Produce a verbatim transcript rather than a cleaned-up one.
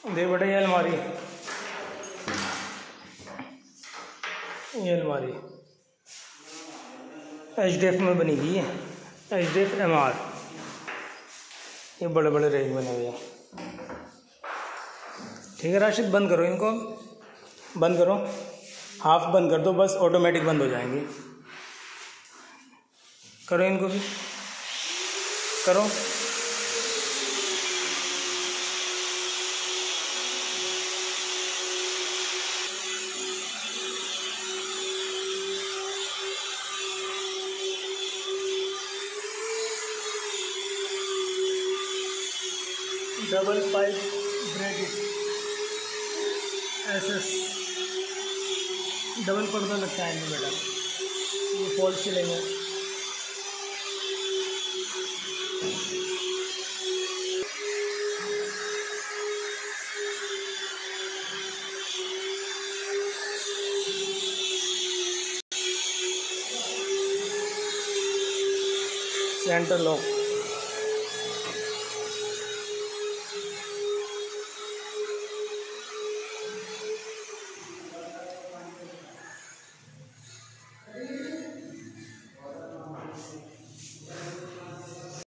देख बेटा ये अलमारी, ये अलमारी एच डी एफ में बनी हुई है, H D F M R. ये बड़े बड़े रेक बने हुए हैं। ठीक है राशिद, बंद करो इनको, बंद करो, हाफ बंद कर दो बस, ऑटोमेटिक बंद हो जाएंगे। करो इनको भी, करो। Double pipe bracket S S double पर्दा लगता है इनमें बेटा, ये फॉल सीलिंग है। Centre lock